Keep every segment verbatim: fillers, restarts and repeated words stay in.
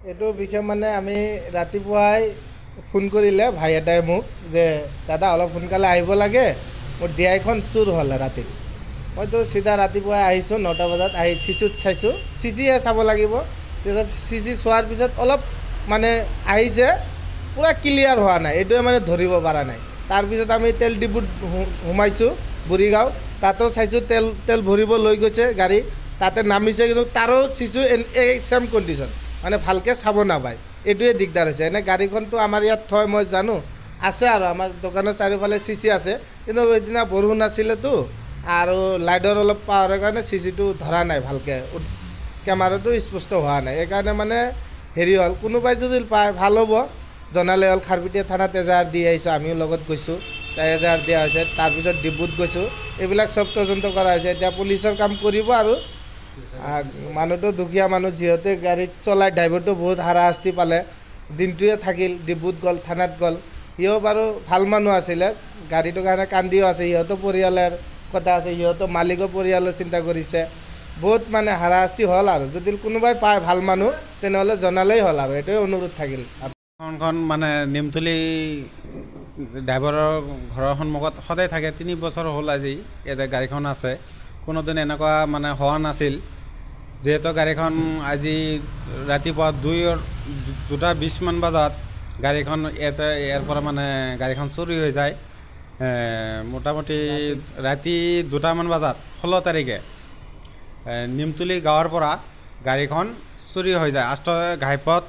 এইটো বিষয় মানে আমি ৰাতিপুৱাই ফোন কৰিলে ভাই এটাই মোক যে দাদা অলপ সোনকালে আহিব লাগে মোৰ ডি আইখন চুৰ হ'ল ৰাতি মইতো চিধা ৰাতিপুৱাই আহিছোঁ নটা বজাত আহি চিচুত চাইছোঁ চিচিহে চাব লাগিব তাৰপিছত চিচি চোৱাৰ পিছত অলপ মানে আহিছে পুৰা ক্লিয়াৰ হোৱা নাই এইটোৱে মানে ধৰিব পৰা নাই তাৰপিছত আমি তেল ডিপুত সোমাইছোঁ বুঢ়ীগাঁও তাতো চাইছোঁ তেল তেল ভৰিব লৈ গৈছে গাড়ী তাতে নামিছে কিন্তু তাৰো চিচু এই চেম কণ্ডিশ্যন মানে ভালকৈ চাব নাপায় এইটোৱে দিগদাৰ হৈছে এনে গাড়ীখনটো আমাৰ ইয়াত থয় মই জানো আছে আৰু আমাৰ দোকানৰ চাৰিওফালে চিচি আছে কিন্তু সেইদিনা বৰষুণ আছিলেতো আৰু লাইটৰ অলপ পাৱাৰৰ কাৰণে চিচিটো ধৰা নাই ভালকৈ কেমেৰাটো স্পষ্ট হোৱা নাই সেইকাৰণে মানে হেৰি হ'ল কোনোবাই যদি পায় ভাল হ'ব জনালে হ'ল খাৰপিটিয়া থানাত এজাহাৰ দি আহিছোঁ আমিও লগত গৈছোঁ তাই এজাহাৰ দিয়া হৈছে তাৰপিছত ডিপুত গৈছোঁ এইবিলাক চব তদন্ত কৰা হৈছে এতিয়া পুলিচৰ কাম কৰিব আৰু মানুহটো দুখীয়া মানুহ যিহেতু গাড়ীত চলাই ড্ৰাইভাৰটো বহুত হাৰাশাস্তি পালে দিনটোৱে থাকিল ডিপুত গ'ল থানাত গ'ল সিও বাৰু ভাল মানুহ আছিলে গাড়ীটোৰ কাৰণে কান্দিও আছে সিহঁতৰ পৰিয়ালৰ কথা আছে সিহঁতৰ মালিকৰ পৰিয়ালৰ চিন্তা কৰিছে বহুত মানে হাৰাশাস্তি হ'ল আৰু যদি কোনোবাই পায় ভাল মানুহ তেনেহ'লে জনালেই হ'ল আৰু এইটোৱে অনুৰোধ থাকিল এখন মানে নিমতলী ড্ৰাইভাৰৰ ঘৰৰ সন্মুখত সদায় থাকে তিনি বছৰ হ'ল আজি ইয়াতে গাড়ীখন আছে কোনোদিন এনেকুৱা মানে হোৱা নাছিল যিহেতু গাড়ীখন আজি ৰাতিপুৱা দুই দুটা বিছমান বজাত গাড়ীখন ইয়াতে ইয়াৰ পৰা মানে গাড়ীখন চুৰি হৈ যায় মোটামুটি ৰাতি দুটামান বজাত ষোল্ল তাৰিখে নিমতলী গাঁৱৰ পৰা গাড়ীখন চুৰি হৈ যায় আষ্ট ঘাইপথ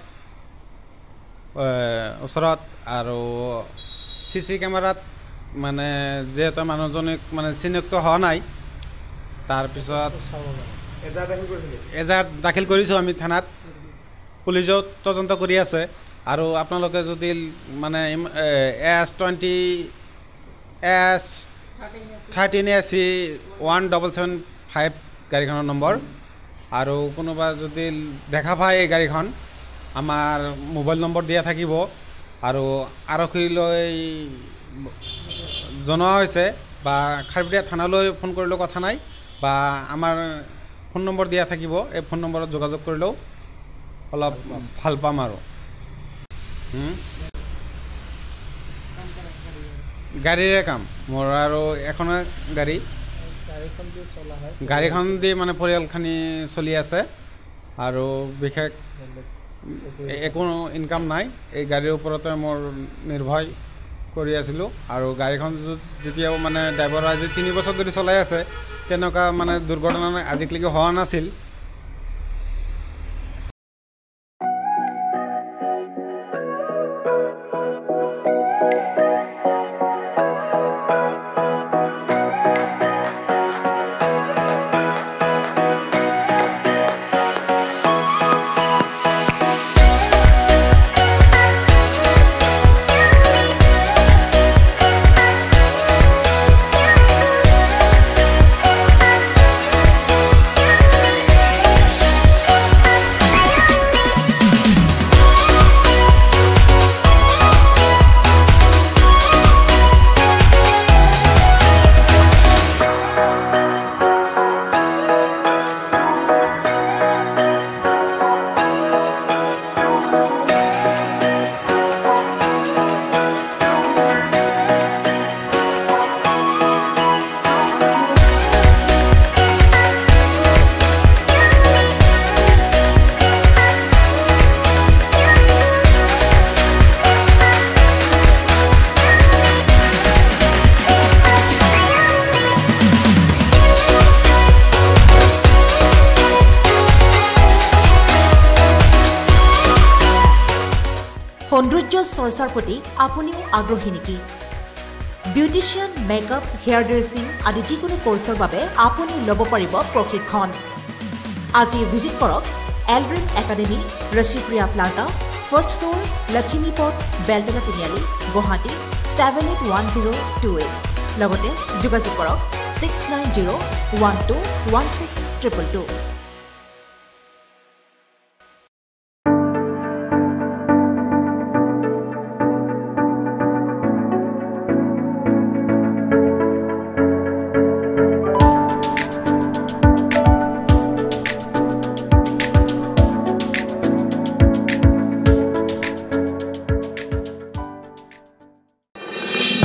ওচৰত আৰু চি চি কেমেৰাত মানে যিহেতু মানুহজনীক মানে চিনাক্ত হোৱা নাই তাৰপিছত এজাহাৰ দাখিল কৰিছোঁ আমি থানাত পুলিচেও তদন্ত কৰি আছে আৰু আপোনালোকে যদি মানে S twenty S thirteen A C one double seven five গাড়ীখনৰ নম্বৰ আৰু কোনোবা যদি দেখা পায় এই গাড়ীখন আমাৰ মোবাইল নম্বৰ দিয়া থাকিব আৰু আৰক্ষীলৈ জনোৱা হৈছে বা খাৰপিটিয়া থানালৈ ফোন কৰিলেও কথা নাই বা আমাৰ ফোন নম্বৰ দিয়া থাকিব এই ফোন নম্বৰত যোগাযোগ কৰিলেও অলপ ভাল পাম আৰু গাড়ীৰে কাম মোৰ আৰু এখন গাড়ী গাড়ীখন দি মানে পৰিয়ালখিনি চলি আছে আৰু বিশেষ একো ইনকাম নাই এই গাড়ীৰ ওপৰতে মোৰ নিৰ্ভৰ কৰি আছিলোঁ আৰু গাড়ীখন যেতিয়াও মানে ড্ৰাইভাৰ আজি তিনি বছৰ ধৰি চলাই আছে তেনেকুৱা মানে দুৰ্ঘটনা আজিলৈকে হোৱা নাছিল সৌন্দৰ্য চৰ্চাৰ প্ৰতি আপুনিও আগ্ৰহী নেকি বিউটিচিয়ান মেকআপ হেয়াৰ ড্ৰেছিং আদি যিকোনো কোৰ্চৰ বাবে আপুনি ল'ব পাৰিব প্ৰশিক্ষণ আজি ভিজিট কৰক Eldrin academy Rashipriya plaza first floor Lakshmi Path Beltola Tiniali Guwahati seven eight one zero' two eight লগতে যোগাযোগ কৰক six nine zero' one two one six triple two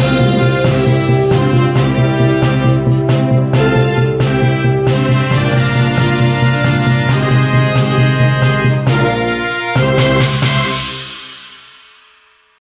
দিয়ক।